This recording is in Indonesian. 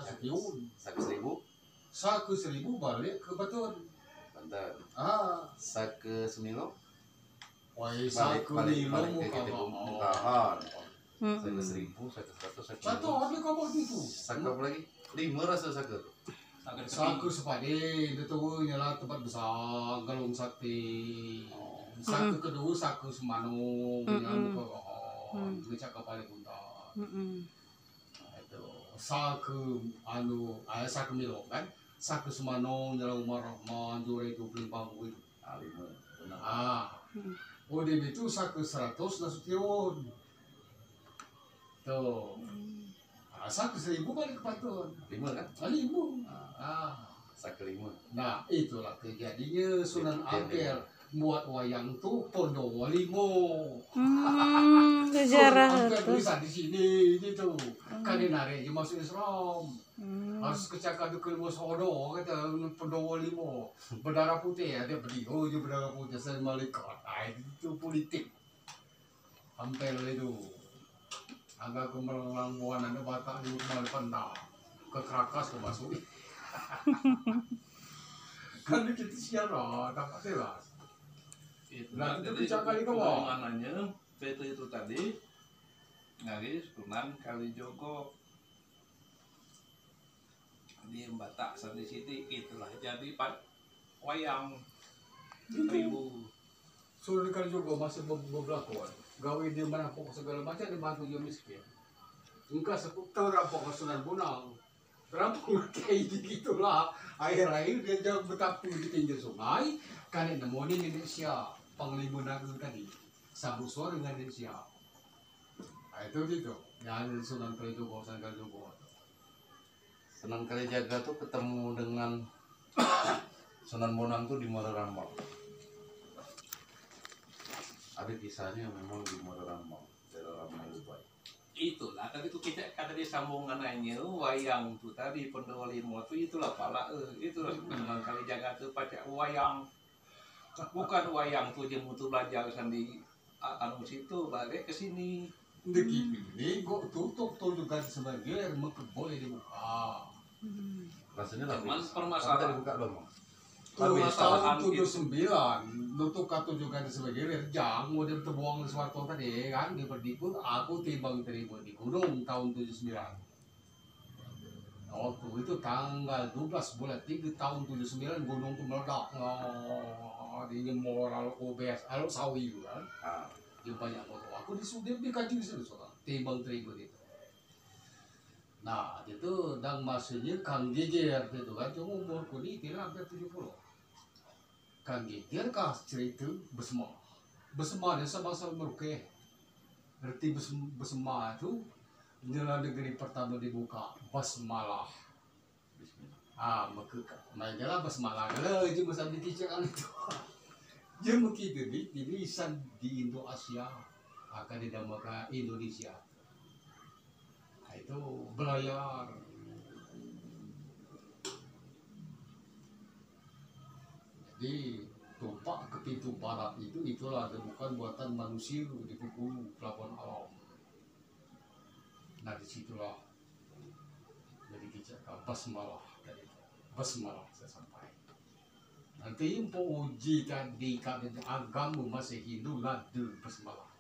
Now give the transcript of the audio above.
Nasution. Saku 1000. Saku 1000 balik ke Baton. Bentar. Saku semilo. Woi saku nilo mukahan. Saku 1000, saku 100, saku. Satu ada kabar itu. Saku apa lagi? 5 rasa saku. Saku sepade itu nyala tempat besar galung sakti. Saku kedua saku semanung yang muka ngecak kepala buntar. Itu saku saku milo kan. Saku semanung dalam umar rahman jure 25 itu. 5 benar. Udah itu saku 100 Nasution. Tuh. Saku 1000 balik ke Baton. 5 kan? 5. Saku 5. Nah itulah kejadiannya Sunan Ampel buat wayang tuh Pondok Limo. Sejarah Ampel itu. tulisan di sini gitu. Kan nari aja masuk Islam. Harus kecakap ke Mosodo kata Pondok Limo. Berdarah putih ada beliau aja berdarah putih saya malaikat. Itu politik. Ampel itu. Agak kemerlang buana ada batak di rumah pandang. Ke Krakas ke masuk. Kan kita siapa dapat jelas. Nah, itu kali mananya PT itu tadi dari Sunan Kalijogo di Batak di sini itulah jadi wayang 1000. Sunan Kalijogo masih beberapa gawe dia merampok segala macam dia bantu dia miskin. Engkau seputar rampok ke Sunan Bonang. Rampok kayak gitulah. Akhir-akhir dia jauh bertapu di pinggir sungai. Kan nemonin Indonesia. Panglima Naga tadi. Sambut suara dengan Indonesia. Nah itu gitu. Yang Sunan Kalijogo, Sunan Kalijogo. Sunan Kalijaga tuh ketemu dengan Sunan Bonang tuh di Muara Rambang. Ada kisahnya memang di Muara Rambang, daerah Rambang Ubay. Itulah tadi tuh kita kata dia sambungan aja wayang tuh tadi Pondok Limo tuh itulah pala itulah Sunan Kalijaga tuh pakai wayang. Bukan wayang tuh jemu tuh belajar sandi anu situ balik ke sini. Deki ini kok tutup juga sebagai boleh dibuka. Rasanya Cuman lapis. permasalahan Dibuka dong, Bang. Tahun 79 nutuk katu juga sebagai rejang model terbuang di Suwarto tadi kan di Perdikun aku timbang terima di gunung tahun 79. Waktu itu tanggal 12 bulan 3 tahun 79 gunung itu meledak di Moral Obes Alok Sawi kan dia banyak foto aku disudir di kaji di situ timbang terima itu. Nah itu dan maksudnya Kang Geger itu kan cuma umurku ini tidak hampir 70. Kang Geger kah cerita Besma. Besma dia sama-sama Merauke. Berarti Besma itu adalah negeri pertama dibuka Basmalah. Mereka Basmalah kalau itu masa dikicaukan itu. Dia mungkin jadi lisan di Indo-Asia akan dinamakan Indonesia. Nah, itu belayar. Jadi tumpak ke pintu barat itulah bukan buatan manusia di Bengkulu pelabuhan alam. Nah disitulah jadi kita basmalah dari basmalah saya sampai. Nanti yang uji tadi kalau agama masih Hindu ladu basmalah.